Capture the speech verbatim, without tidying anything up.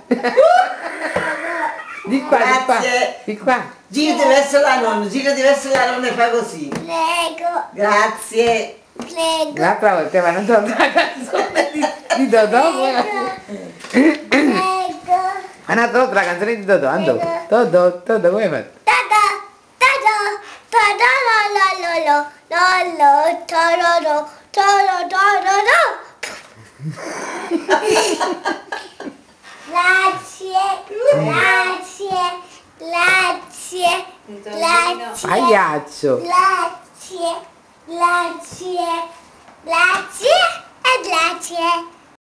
Di qua, di qua, Grazie. di qua. Girati verso la nonna, girati verso la nonna e fai così. Prego, Grazie. prego, L'altra volta vanno tolta la canzone di, di Dodò. prego. Hanno tolto la canzone di Dodò, andò. Dodò, Dodò, come hai fatto? Tada, tada, tada, la la la la, la la, tada, da, tada, da, da, da. Grazie, grazie, grazie, grazie, Pagliaccio. grazie, grazie, grazie e grazie.